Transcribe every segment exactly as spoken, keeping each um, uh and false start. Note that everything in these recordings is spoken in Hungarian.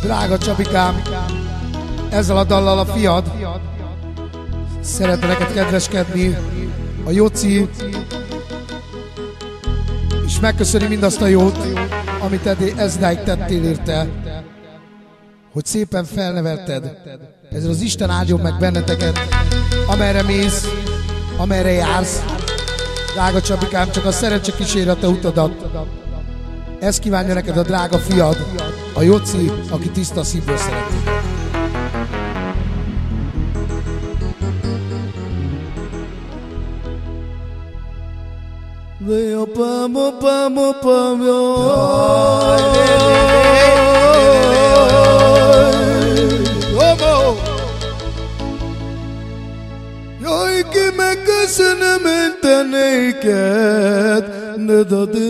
Drága Csabikám, ezzel a dallal a fiad szeretne neked kedveskedni, a Joci, és megköszöni mindazt a jót, amit eddig ezdáig tettél érte, hogy szépen felnevelted. Ezzel az Isten áldjon meg benneteket, amerre mész, amerre jársz. Drága Csabikám, csak a szerencse kísérete utadat. Ezt kívánja neked a drága fiad, a Joci, aki tiszta szívből szereti. De apám, apám, apám, jaj, jaj, ki megköszönöm én te néked, ne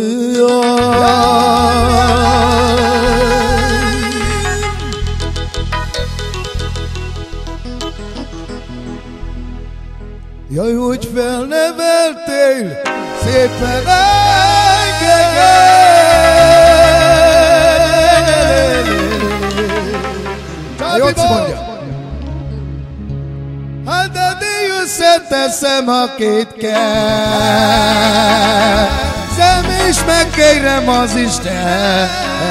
jaj, hogy felneveltél szépen engem. Joci mondja. Hát de összeteszem a két kezem, és megkérem az Istenet.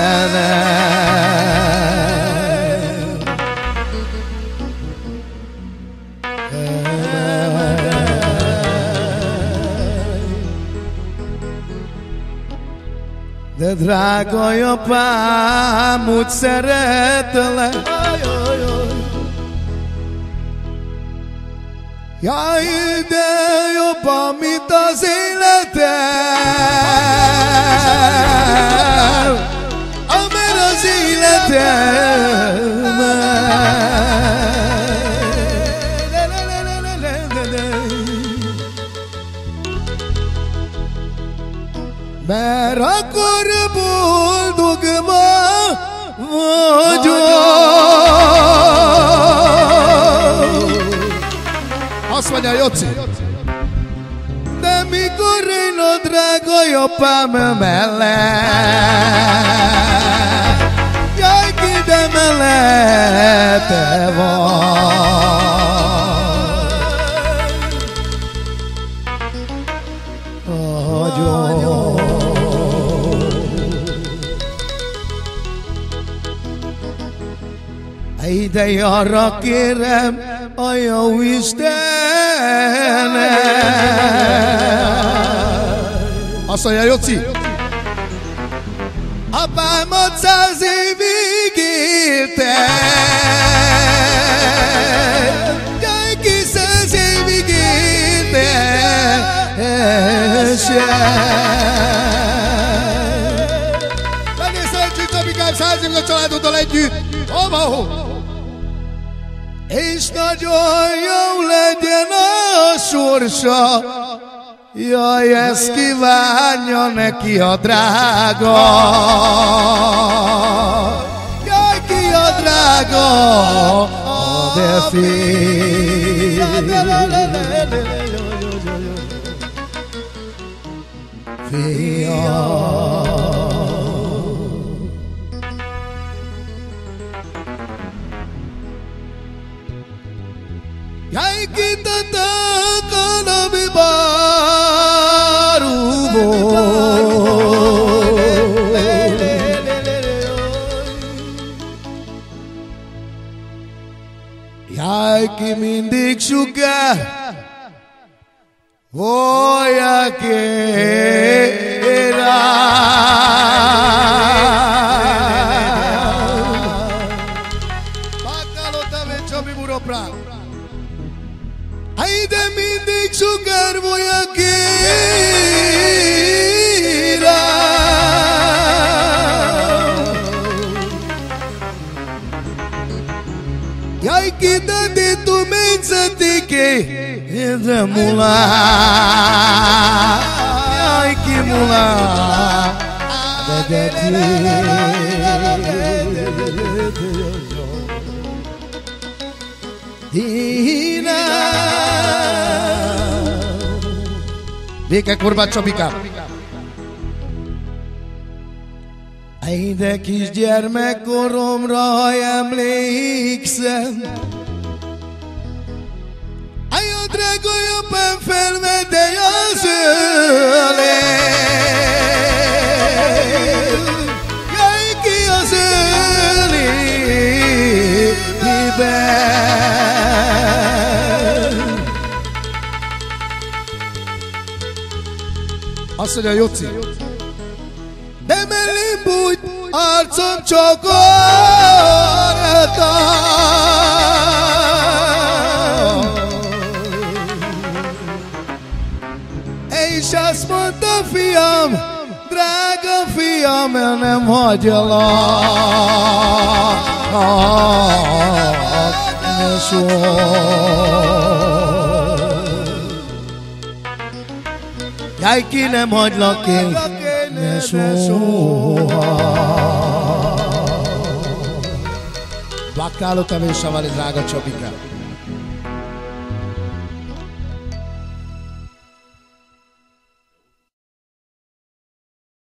De drága apám, úgy szeretlek. Jaj, de jobban, mint az életem, amen az életem. Mert akkor boldog ma vagyok. Azt mondja, Joci. De mikor én a drága apám mellett, jaj, ki de mellette van. Ide arra kérem a jó Istenet. Azt mondja, Joci. Apámat száz évig élte, jaj, ki száz évig élte, Legyen szerencsét, Csabikám, száz évig a családoddal együtt. Hova, hova? És nagyon jó legyen a sorsa, jaj, ezt kívánja neki a drága. Jaj, ki a drága, a de fél. Fia. Jaj, kintatak a nabi bárúból, jaj, ki mindig sugár, olyan kérem. Ay, de mindig sugár olyan kérem. Jaj, ki de tu mențati che de mula, jaj, ki mula de de Hína. Békekorban, Csabikám. Hey, de kis gyermekkoromra, ha emlékszem, a drága japán felvette az ölél. Jaj, ki az ölében. Azt mondja, Jóci. De mellém bújt, arcom csokorta. És azt mondta, fiam, drága fiam, el nem hagyjalak, ne soha. Jaj, ki nem hagylak én, ne soha. Bakkálok a vésavali, drága Csabikám.